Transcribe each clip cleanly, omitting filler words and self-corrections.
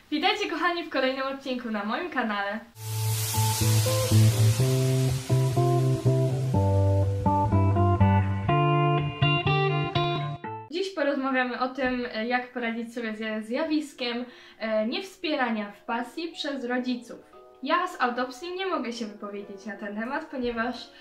Witajcie kochani w kolejnym odcinku na moim kanale. Dziś porozmawiamy o tym, jak poradzić sobie ze zjawiskiem niewspierania w pasji przez rodziców. Ja z autopsji nie mogę się wypowiedzieć na ten temat, ponieważ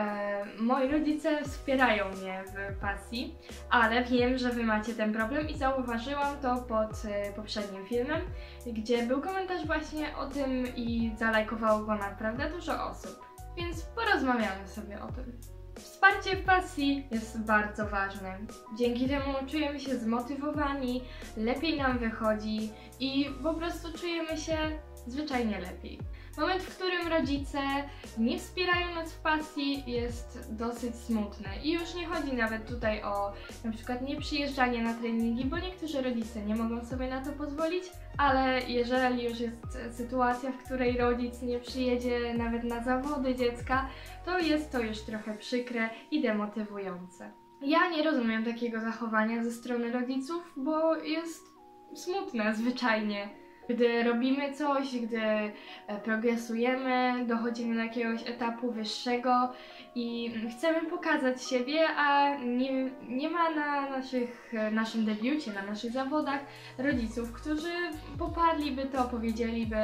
moi rodzice wspierają mnie w pasji, ale wiem, że wy macie ten problem i zauważyłam to pod poprzednim filmem, gdzie był komentarz właśnie o tym i zalajkowało go naprawdę dużo osób. Więc porozmawiamy sobie o tym. Wsparcie w pasji jest bardzo ważne. Dzięki temu czujemy się zmotywowani, lepiej nam wychodzi i po prostu czujemy się zwyczajnie lepiej. Moment, w którym rodzice nie wspierają nas w pasji, jest dosyć smutny. I już nie chodzi nawet tutaj o na przykład nieprzyjeżdżanie na treningi, bo niektórzy rodzice nie mogą sobie na to pozwolić, ale jeżeli już jest sytuacja, w której rodzic nie przyjedzie nawet na zawody dziecka, to jest to już trochę przykre i demotywujące. Ja nie rozumiem takiego zachowania ze strony rodziców, bo jest smutne zwyczajnie. Gdy robimy coś, gdy progresujemy, dochodzimy do jakiegoś etapu wyższego i chcemy pokazać siebie, a nie ma na naszym debiucie, na naszych zawodach rodziców, którzy poparliby to, powiedzieliby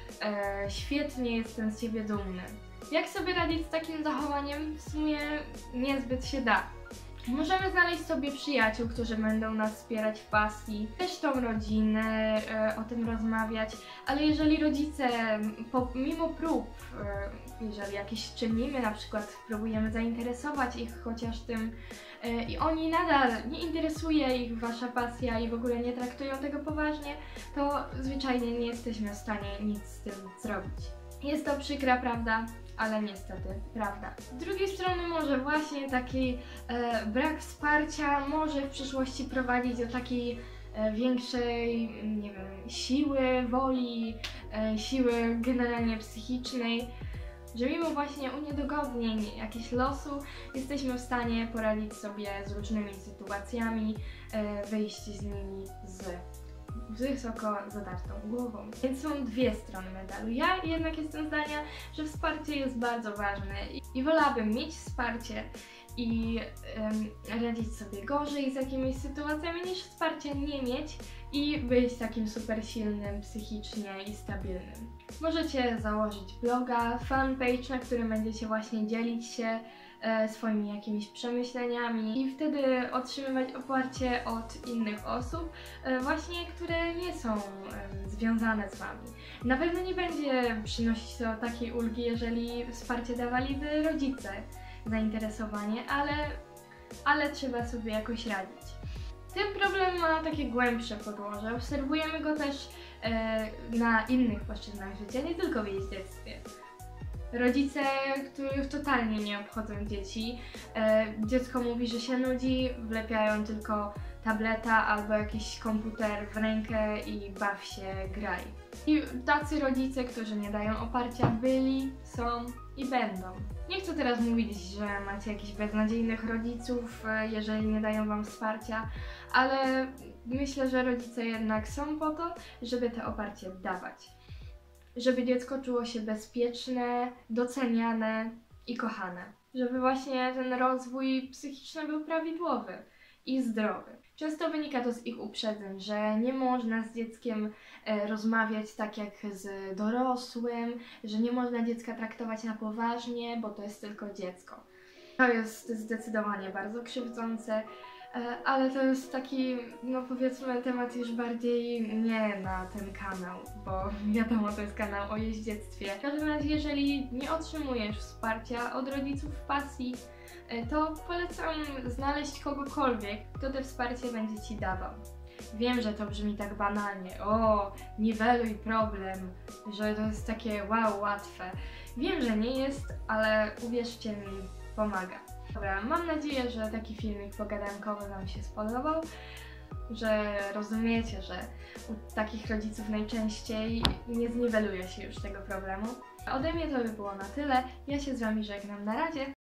świetnie, jestem z ciebie dumny. Jak sobie radzić z takim zachowaniem? W sumie niezbyt się da. Możemy znaleźć sobie przyjaciół, którzy będą nas wspierać w pasji, też tą rodzinę, o tym rozmawiać, ale jeżeli rodzice, mimo prób, jeżeli jakieś czynimy, na przykład próbujemy zainteresować ich chociaż tym i oni nadal nie interesuje ich wasza pasja i w ogóle nie traktują tego poważnie, to zwyczajnie nie jesteśmy w stanie nic z tym zrobić. Jest to przykra prawda, ale niestety prawda. Z drugiej strony może właśnie taki brak wsparcia może w przyszłości prowadzić do takiej większej, nie wiem, siły woli, siły generalnie psychicznej, że mimo właśnie uniedogodnień jakichś losu jesteśmy w stanie poradzić sobie z różnymi sytuacjami, wyjść z nimi z wysoko zadartą głową. Więc są dwie strony medalu. Ja jednak jestem zdania, że wsparcie jest bardzo ważne i wolałabym mieć wsparcie i radzić sobie gorzej z jakimiś sytuacjami, niż wsparcia nie mieć i być takim super silnym psychicznie i stabilnym. Możecie założyć bloga, fanpage, na którym będziecie właśnie dzielić się swoimi jakimiś przemyśleniami i wtedy otrzymywać oparcie od innych osób, właśnie które nie są związane z wami. Na pewno nie będzie przynosić to takiej ulgi, jeżeli wsparcie dawaliby rodzice, zainteresowanie, ale trzeba sobie jakoś radzić. Ten problem ma takie głębsze podłoże, obserwujemy go też na innych płaszczyznach życia, nie tylko w jeździectwie. Rodzice, których totalnie nie obchodzą dzieci, dziecko mówi, że się nudzi, wlepiają tylko tableta albo jakiś komputer w rękę i baw się, graj. I tacy rodzice, którzy nie dają oparcia, byli, są i będą. Nie chcę teraz mówić, że macie jakichś beznadziejnych rodziców, jeżeli nie dają wam wsparcia, ale myślę, że rodzice jednak są po to, żeby to oparcie dawać. Żeby dziecko czuło się bezpieczne, doceniane i kochane. Żeby właśnie ten rozwój psychiczny był prawidłowy i zdrowy. Często wynika to z ich uprzedzeń, że nie można z dzieckiem rozmawiać tak jak z dorosłym, że nie można dziecka traktować na poważnie, bo to jest tylko dziecko. To jest zdecydowanie bardzo krzywdzące, ale to jest taki, no powiedzmy, temat już bardziej nie na ten kanał, bo wiadomo, to jest kanał o jeździectwie. W każdym razie, jeżeli nie otrzymujesz wsparcia od rodziców w pasji, to polecam znaleźć kogokolwiek, kto to wsparcie będzie ci dawał. Wiem, że to brzmi tak banalnie, o, niweluj problem, że to jest takie wow, łatwe. Wiem, że nie jest, ale uwierzcie mi, pomaga. Dobra, mam nadzieję, że taki filmik pogadankowy wam się spodobał, że rozumiecie, że u takich rodziców najczęściej nie zniweluje się już tego problemu. Ode mnie to by było na tyle, ja się z wami żegnam, na razie!